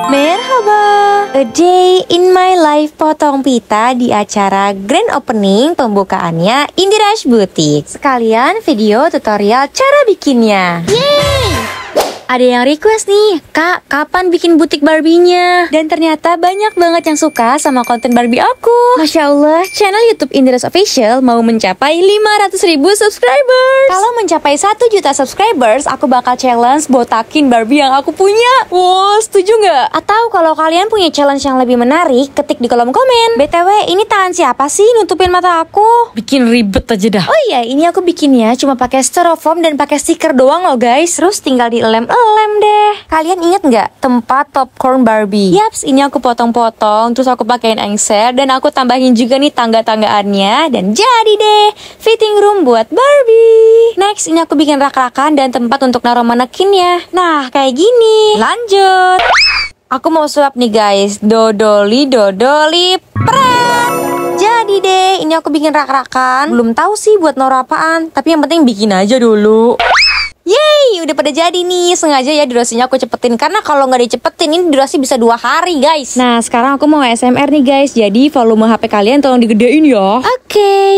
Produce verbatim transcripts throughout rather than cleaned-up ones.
Merhaba, a day in my life potong pita di acara grand opening pembukaannya Indirash Boutique. Sekalian video tutorial cara bikinnya. Yeay! Ada yang request nih, Kak, kapan bikin butik Barbie-nya? Dan ternyata banyak banget yang suka sama konten Barbie aku. Masya Allah, channel YouTube Indirash Official mau mencapai lima ratus ribu subscribers. Kalau mencapai satu juta subscribers, aku bakal challenge botakin Barbie yang aku punya. Wow, setuju nggak? Atau kalau kalian punya challenge yang lebih menarik, ketik di kolom komen. B T W, ini tangan siapa sih nutupin mata aku? Bikin ribet aja dah. Oh iya, ini aku bikinnya cuma pakai styrofoam dan pakai stiker doang loh guys. Terus tinggal dilem lem deh. Kalian inget nggak tempat popcorn Barbie? Yaps, ini aku potong-potong, terus aku pakein engser dan aku tambahin juga nih tangga-tanggaannya dan jadi deh fitting room buat Barbie. Next, ini aku bikin rak-rakan dan tempat untuk naruh manekinnya. Nah, kayak gini. Lanjut. Aku mau suap nih guys. Dodoli dodoli pret. Jadi deh, ini aku bikin rak-rakan. Belum tahu sih buat naruh apaan, tapi yang penting bikin aja dulu. Yeay, udah pada jadi nih. Sengaja ya durasinya aku cepetin, karena kalau nggak dicepetin ini durasi bisa dua hari guys. Nah, sekarang aku mau A S M R nih guys. Jadi volume H P kalian tolong digedein ya. Oke okay.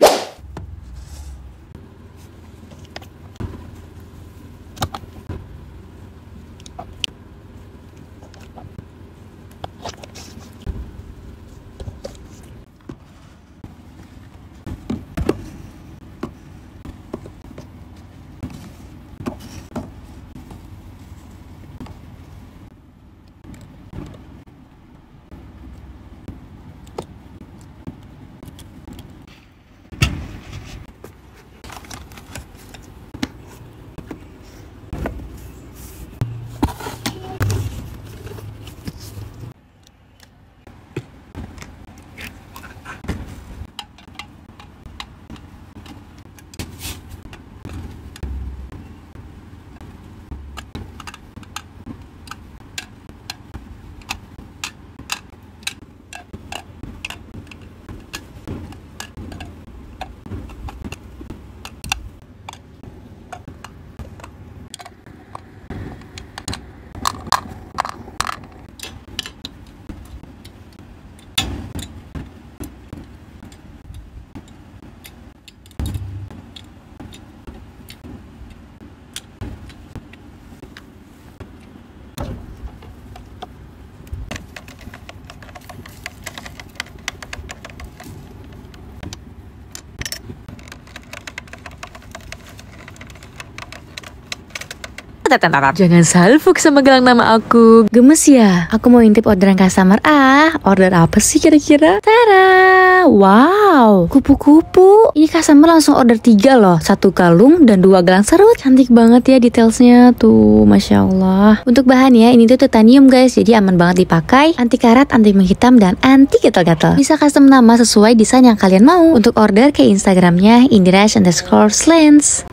Jangan salfok sama gelang nama aku. Gemes ya? Aku mau intip orderan customer. Ah, order apa sih kira-kira? Tara, wow, kupu-kupu. Ini customer langsung order tiga loh. Satu kalung dan dua gelang serut. Cantik banget ya detailsnya tuh, Masya Allah. Untuk bahannya ini tuh titanium guys, jadi aman banget dipakai. Anti karat, anti menghitam, dan anti gatal-gatal. Bisa custom nama sesuai desain yang kalian mau. Untuk order ke Instagramnya Indirash underscore slants.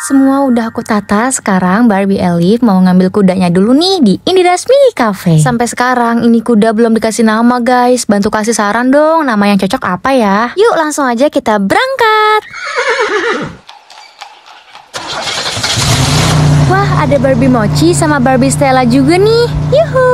Semua udah aku tata, sekarang Barbie Elif mau ngambil kudanya dulu nih di Indira's Mini Cafe. Sampai sekarang ini kuda belum dikasih nama guys. Bantu kasih saran dong, nama yang cocok apa ya? Yuk langsung aja kita berangkat. Wah, ada Barbie Mochi sama Barbie Stella juga nih. Yuhu.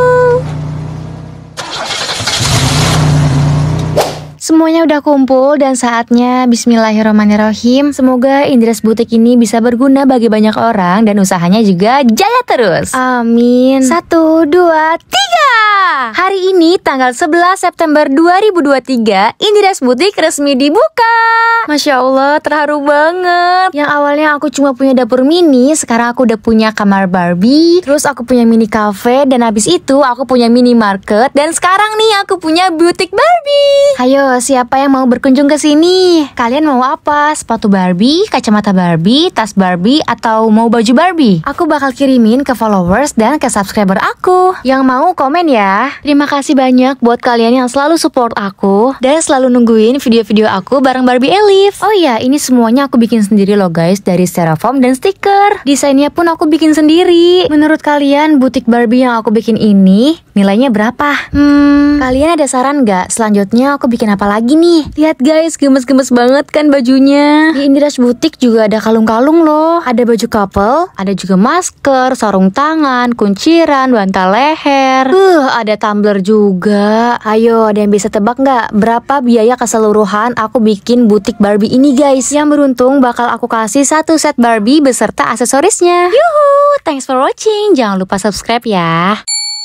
Semuanya udah kumpul dan saatnya bismillahirrahmanirrahim. Semoga Indira's Boutique ini bisa berguna bagi banyak orang dan usahanya juga jaya terus. Amin. Satu, dua, tiga. Hari ini tanggal sebelas September dua ribu dua puluh tiga, Indira's Boutique resmi dibuka. Masya Allah, terharu banget. Yang awalnya aku cuma punya dapur mini, sekarang aku udah punya kamar Barbie. Terus aku punya mini cafe, dan habis itu aku punya minimarket. Dan sekarang nih aku punya boutique Barbie. Ayo, siapa yang mau berkunjung ke sini? Kalian mau apa? Sepatu Barbie, kacamata Barbie, tas Barbie, atau mau baju Barbie? Aku bakal kirimin ke followers dan ke subscriber aku. Yang mau komen ya. Terima kasih banyak buat kalian yang selalu support aku dan selalu nungguin video-video aku bareng Barbie Elif. Oh iya, ini semuanya aku bikin sendiri loh guys, dari styrofoam dan stiker. Desainnya pun aku bikin sendiri. Menurut kalian butik Barbie yang aku bikin ini nilainya berapa? Hmm, kalian ada saran nggak? Selanjutnya aku bikin apa lagi nih? Lihat guys, gemes-gemes banget kan bajunya. Di Indira's Boutique juga ada kalung-kalung loh. Ada baju couple, ada juga masker, sarung tangan, kunciran, bantal leher. Uh, ada tumbler juga. Ayo, ada yang bisa tebak nggak berapa biaya keseluruhan aku bikin butik Barbie ini guys? Yang beruntung bakal aku kasih satu set Barbie beserta aksesorisnya. Yuhu, thanks for watching. Jangan lupa subscribe ya.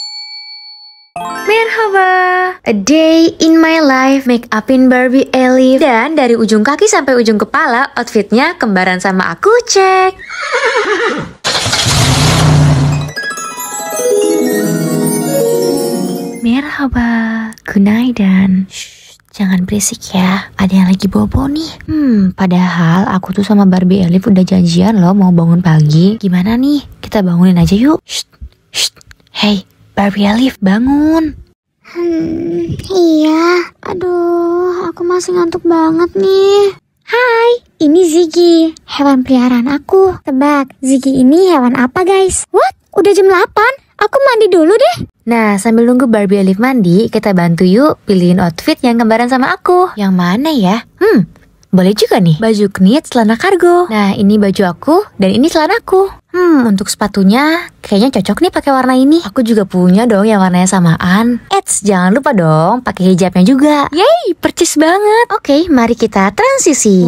Merhaba, a day in my life, make upin Barbie Elif. Dan dari ujung kaki sampai ujung kepala, outfitnya kembaran sama aku, cek. Merhaba, gunaidan. Shh, jangan berisik ya, ada yang lagi bobo nih. Hmm, padahal aku tuh sama Barbie Elif udah janjian loh mau bangun pagi. Gimana nih, kita bangunin aja yuk. Shh, shh, hey Barbie Elif, bangun. Hmm, iya. Aduh, aku masih ngantuk banget nih. Hai, ini Ziggy, hewan peliharaan aku. Tebak, Ziggy ini hewan apa guys? What? Udah jam delapan? Aku mandi dulu deh. Nah, sambil nunggu Barbie Elif mandi, kita bantu yuk pilihin outfit yang kembaran sama aku. Yang mana ya? Hmm, boleh juga nih. Baju knit, celana kargo. Nah, ini baju aku dan ini celanaku. Hmm, untuk sepatunya kayaknya cocok nih pakai warna ini. Aku juga punya dong yang warnanya samaan. Eits, jangan lupa dong pakai hijabnya juga. Yeay, percis banget. Oke, mari kita transisi.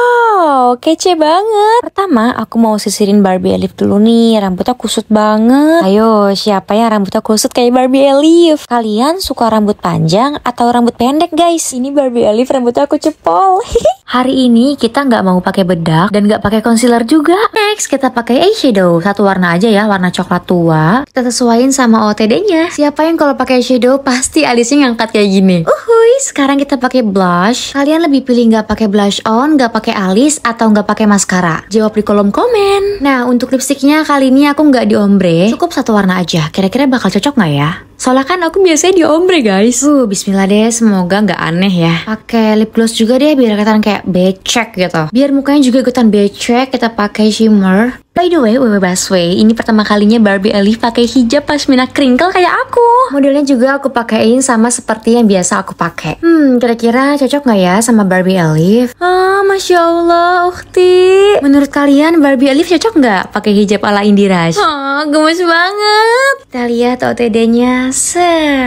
Wow, kece banget. Pertama, aku mau sisirin Barbie Elif dulu nih. Rambutnya kusut banget. Ayo, siapa yang rambutnya kusut kayak Barbie Elif? Kalian suka rambut panjang atau rambut pendek guys? Ini Barbie Elif rambutnya aku cepol. Hari ini kita nggak mau pakai bedak dan nggak pakai concealer juga. Next, kita pakai eyeshadow. Satu warna aja ya, warna coklat tua. Kita sesuaiin sama O T D-nya. Siapa yang kalau pakai eyeshadow pasti alisnya ngangkat kayak gini. Uhuy, sekarang kita pakai blush. Kalian lebih pilih nggak pakai blush on, nggak pakai alis, atau nggak pakai maskara? Jawab di kolom komen. Nah, untuk lipstiknya kali ini aku nggak di ombre. Cukup satu warna aja. Kira-kira bakal cocok nggak ya? Soalnya kan aku biasanya di ombre guys. Uh, bismillah deh, semoga nggak aneh ya. Pakai lip gloss juga deh biar kelihatan kayak becek gitu. Biar mukanya juga ikutan becek, kita pakai shimmer. By the way, Wewe Baswe, ini pertama kalinya Barbie Elif pakai hijab pashmina crinkle kayak aku. Modelnya juga aku pakein sama seperti yang biasa aku pakai. Hmm, kira-kira cocok nggak ya sama Barbie Elif? Ah, masya Allah, Ukti. Menurut kalian Barbie Elif cocok nggak pakai hijab ala Indira's? Oh, gemes banget. Kita lihat O T D-nya. Se,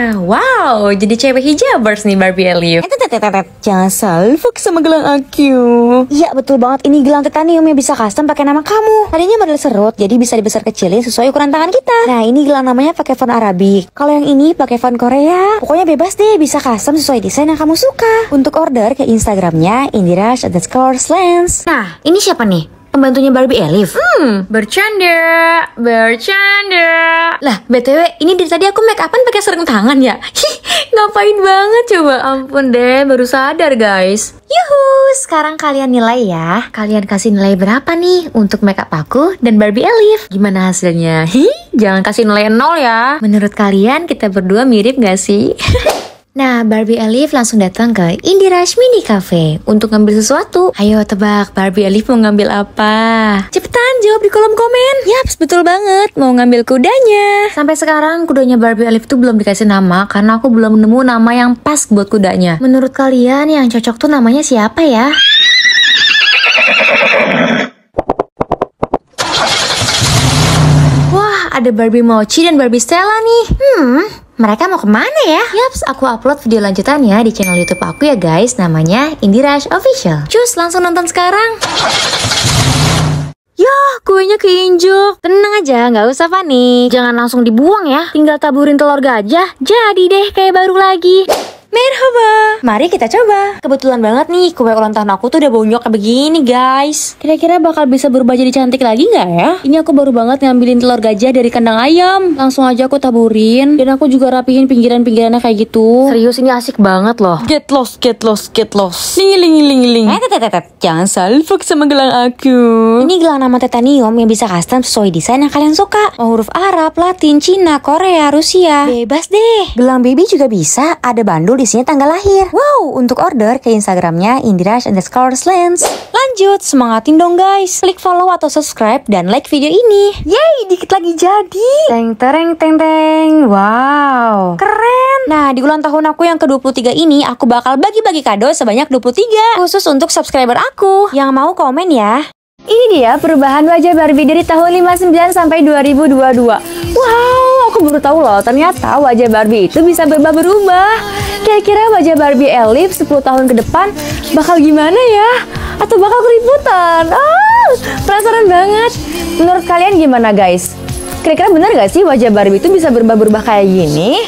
wow, jadi cewek hijabers nih Barbie Elif. Jangan salfok sama gelang aku. Iya betul banget, ini gelang titanium yang bisa custom pakai nama kamu. Tadinya model serut, jadi bisa dibesar kecilin sesuai ukuran tangan kita. Nah, ini gelang namanya pakai font Arabik. Kalau yang ini pakai font Korea. Pokoknya bebas deh, bisa custom sesuai desain yang kamu suka. Untuk order ke Instagramnya Indira's underscore lens. Nah, ini siapa nih? Pembantunya Barbie Elif. Hmm, bercanda, bercanda. Lah, B T W, ini dari tadi aku make upan pakai sarung tangan ya? Hih, ngapain banget coba? Ampun deh, baru sadar guys. Yuhu, sekarang kalian nilai ya. Kalian kasih nilai berapa nih untuk make up aku dan Barbie Elif? Gimana hasilnya? Hi, jangan kasih nilai nol ya. Menurut kalian kita berdua mirip gak sih? Nah, Barbie Elif langsung datang ke Indirash Mini Cafe untuk ngambil sesuatu. Ayo tebak, Barbie Elif mau ngambil apa? Cepetan jawab di kolom komen. Yaps, betul banget, mau ngambil kudanya. Sampai sekarang kudanya Barbie Elif tuh belum dikasih nama karena aku belum nemu nama yang pas buat kudanya. Menurut kalian yang cocok tuh namanya siapa ya? Wah, ada Barbie Mochi dan Barbie Stella nih. Hmm, mereka mau kemana ya? Yaps, aku upload video lanjutannya di channel YouTube aku ya guys. Namanya Indirash Official. Cus, langsung nonton sekarang. Yah, kuenya keinjek. Tenang aja, nggak usah panik. Jangan langsung dibuang ya. Tinggal taburin telur gajah. Jadi deh kayak baru lagi. Merhaba, mari kita coba. Kebetulan banget nih, kue ulang tahun aku tuh udah bonyok kayak begini guys. Kira-kira bakal bisa berubah jadi cantik lagi nggak ya? Ini aku baru banget ngambilin telur gajah dari kandang ayam. Langsung aja aku taburin. Dan aku juga rapihin pinggiran-pinggirannya kayak gitu. Serius, ini asik banget loh. Get lost, get lost, get lost. Lingi, lingi, lingi, lingi. Eh, tetet, tetet. Jangan salfok sama gelang aku. Ini gelang nama titanium yang bisa custom sesuai desain yang kalian suka. Mau huruf Arab, Latin, Cina, Korea, Rusia. Bebas deh. Gelang baby juga bisa. Ada bandul di sini tanggal lahir. Wow, untuk order ke Instagramnya Indirash underscore lens. Lanjut, semangatin dong guys. Klik follow atau subscribe dan like video ini. Yeay, dikit lagi jadi. Teng tereng teng teng. Wow, keren. Nah, di ulang tahun aku yang ke dua puluh tiga ini, aku bakal bagi-bagi kado sebanyak dua puluh tiga. Khusus untuk subscriber aku. Yang mau komen ya. Ini dia perubahan wajah Barbie dari tahun lima puluh sembilan sampai dua ribu dua puluh dua. Wow, aku baru tahu loh, ternyata wajah Barbie itu bisa berubah-berubah. Kira-kira wajah Barbie Elif sepuluh tahun ke depan bakal gimana ya? Atau bakal keributan? Ah, penasaran banget. Menurut kalian gimana guys? Kira-kira benar gak sih wajah Barbie itu bisa berubah-berubah kayak gini?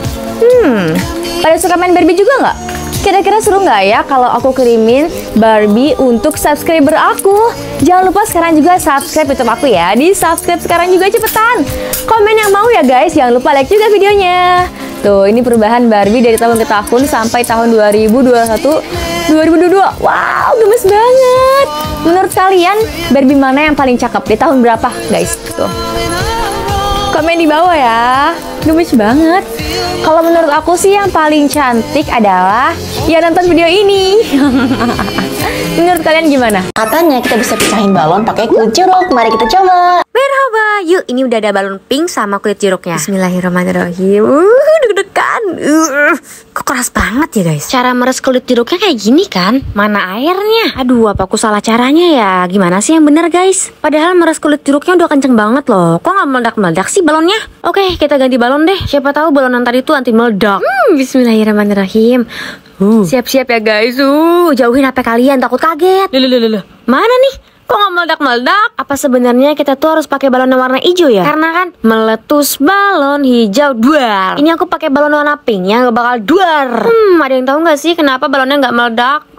Hmm, pada suka main Barbie juga nggak? Kira-kira seru nggak ya kalau aku kirimin Barbie untuk subscriber aku? Jangan lupa sekarang juga subscribe YouTube aku ya. Di subscribe sekarang juga cepetan. Komen yang mau ya guys. Jangan lupa like juga videonya. Tuh, ini perubahan Barbie dari tahun ke tahun sampai tahun dua ribu dua puluh satu dua ribu dua puluh dua. Wow, gemes banget. Menurut kalian Barbie mana yang paling cakep di tahun berapa guys? Tuh, komen di bawah ya. Gemes banget. Kalau menurut aku sih yang paling cantik adalah yang nonton video ini. Menurut kalian gimana? Katanya kita bisa pisahin balon pakai kulit jeruk. Mari kita coba. Merhaba, yuk ini udah ada balon pink sama kulit jeruknya. Bismillahirrahmanirrahim. Uh, deg-degan. Uh, kok keras banget ya guys? Cara meres kulit jeruknya kayak gini kan? Mana airnya? Aduh, apa aku salah caranya ya? Gimana sih yang bener guys? Padahal meres kulit jeruknya udah kenceng banget loh. Kok nggak meledak-meledak sih balonnya? Oke, kita ganti balon deh. Siapa tahu balon yang tadi tuh anti meledak. Hmm, Bismillahirrahmanirrahim. Uh. Siap-siap ya guys. Uh, jauhin H P kalian, takut kaget. Loh, loh, loh, loh. Mana nih? Kok nggak meledak-meledak? Apa sebenarnya kita tuh harus pakai balon yang warna hijau ya? Karena kan meletus balon hijau duar. Ini aku pakai balon warna pink yang nggak bakal duar. Hmm, ada yang tahu nggak sih kenapa balonnya nggak meledak?